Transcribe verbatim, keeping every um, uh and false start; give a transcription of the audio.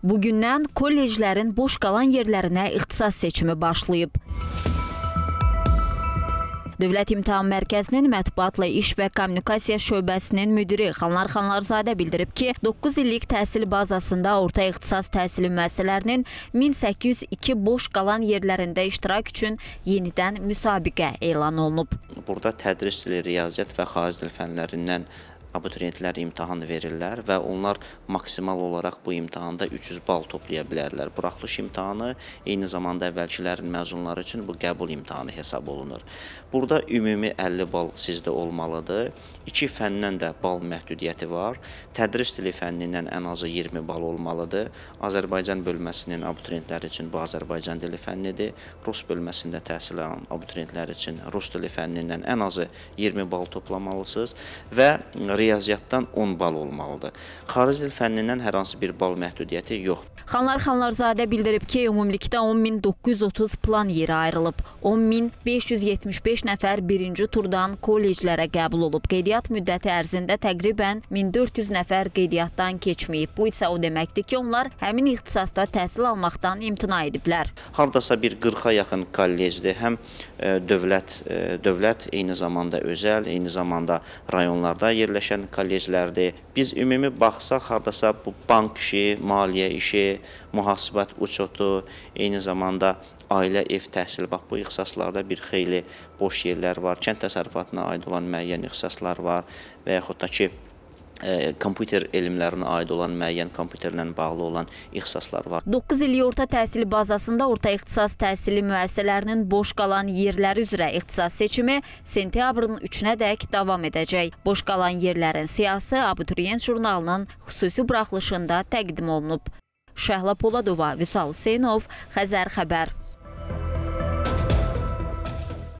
Bugündən kolleclərin boş qalan yerlərinə ixtisas seçimi başlayıb. Dövlət İmtahan Mərkəzinin Mətbuatla İş və Kommunikasiya şöbəsinin müdiri Xanlar Xanlarzadə bildirib ki, doqquz illik təhsil bazasında orta ixtisas təhsili müəssisələrinin min səkkiz yüz iki boş qalan yerlərində iştirak üçün yenidən müsabiqə elan olunub. Burada tədris dili, riyaziyyat və xarici dil fənlərindən abituriyentlər imtahan verirlər və onlar maksimal olaraq bu imtahanda üç yüz bal toplaya bilərlər. Buraxılış imtahanı eyni zamanda əvvəlkilərin məzunları üçün bu qəbul imtahanı hesab olunur. Burada ümumi əlli bal sizdə olmalıdır. İki fəndən də bal məhdudiyyəti var. Tədris dili fənnindən ən azı iyirmi bal olmalıdır. Azərbaycan bölməsinin abituriyentləri üçün bu Azərbaycan dili fənnidir. Rus bölməsində təhsil alan abituriyentlər üçün Rus dili fənnindən ən azı iyirmi bal toplamalısınız və riyaziyyatdan on bal olmalıdır. Xarici dil fənnindən hər hansı bir bal məhdudiyyəti yoxdur. Xanlar Xanlarzadə bildirib ki, ümumilikdə on min doqquz yüz otuz plan yeri ayrılıb. on min beş yüz yetmiş beş nəfər birinci turdan kolleclərə qəbul olub. Qeydiyyat müddəti ərzində təqribən min dörd yüz nəfər qeydiyyatdan keçməyib. Bu isə o deməkdir ki, onlar həmin ixtisasda təhsil almaqdan imtina ediblər. Hardasa bir qırxa yaxın kollecdir. Həm dövlət, dövlət, eyni zamanda özəl, eyni zamanda rayonlarda yerləşən kolleclərdir. Biz ümumi baxsaq, hardasa bu bank işi, maliyyə işi, mühasibat uçotu, eyni zamanda ailə ev təhsili, bax bu ixtisaslarda bir xeyli boş yerlər var. Kənd təsərrüfatına aid olan müəyyən ixtisaslar var və yaxud da ki, E, kompüter elmlərinə aid olan müəyyən kompüterlə bağlı olan ixtisaslar var. doqquz illik orta təhsili bazasında orta ixtisas təhsili müəssisələrinin boş qalan yerləri üzrə ixtisas seçimi sentyabrın üçünədək davam edəcək. Boş qalan yerlərin siyahısı Abituriyent jurnalının xüsusi buraxılışında təqdim olunub. Şəhla Poladova, Vüsal Hüseynov, Xəzər xəbər.